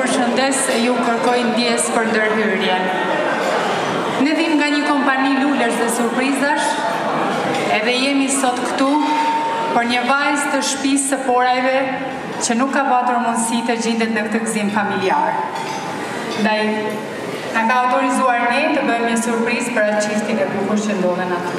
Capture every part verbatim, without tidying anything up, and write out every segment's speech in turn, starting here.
përshëndes e ju kërkoj ndjes për ndërhyrjen. Ne vim nga një kompani lulesh dhe surprizash, edhe jemi sot këtu për një vajzë të shtëpisë së Porajve që nuk ka patur mundësi të gjendet në këtë gëzim familjar. Ndaj, na ka autorizuar ne të bëjmë një surprizë për atë çiftin e bukur që ndodhen aty.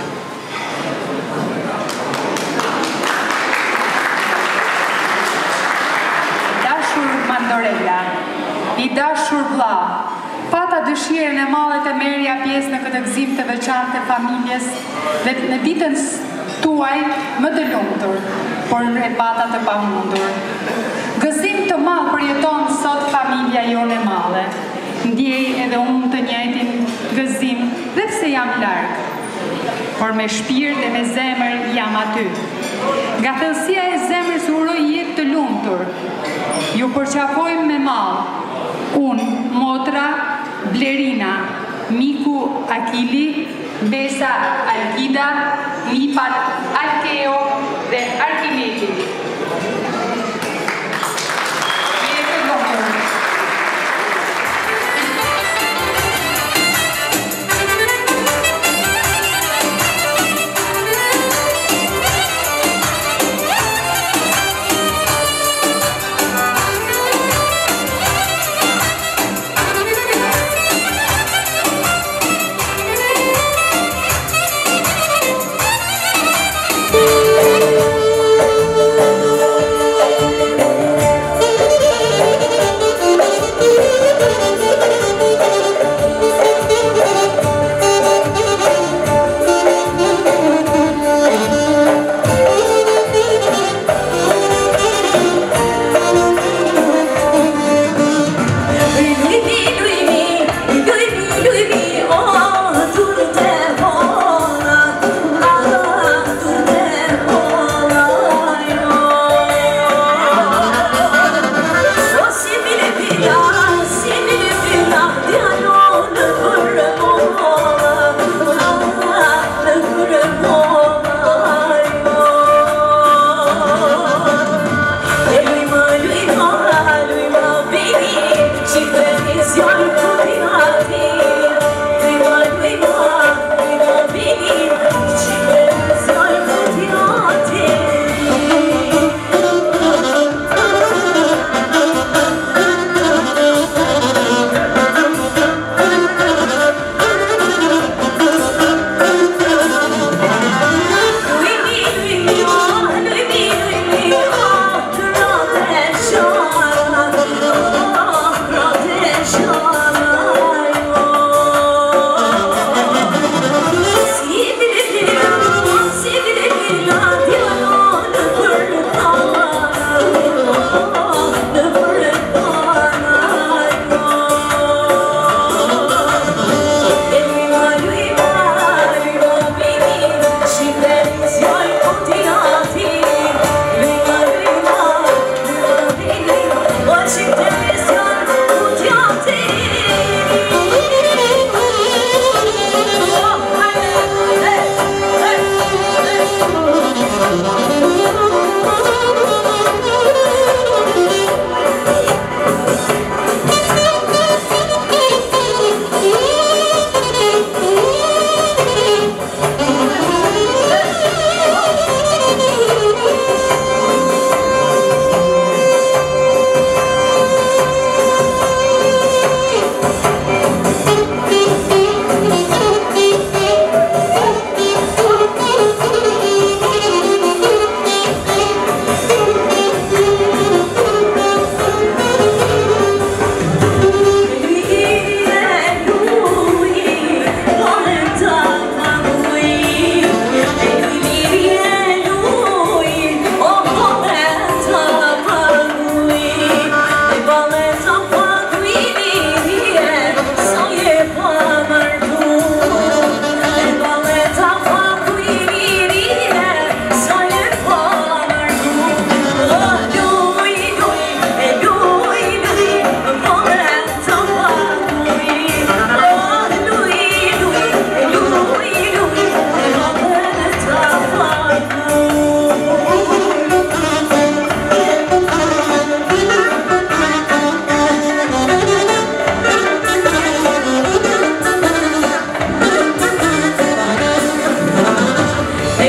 Mandorella, i dashur vlla, pata dëshirën e madhe të merrja pjesë në këtë gëzim të veçantë të familjes dhe në ditën tuaj më të lumtur, por e pata të pamundur. Gëzim të madh përjeton sot familja jone e madhe. Ndjej edhe unë të njëjtin gëzim dhe pse jam larg, por me shpirt dhe me zemër jam aty. Nga thellësia e zemrës uroj jetë të lumtur. Ju përqafojmë me mall. Unë, motra, Blerina, miku Akili, Besa Alkida, Nipat Alkeo dhe Arkimeti. Jetë lumtur. Thank you.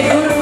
good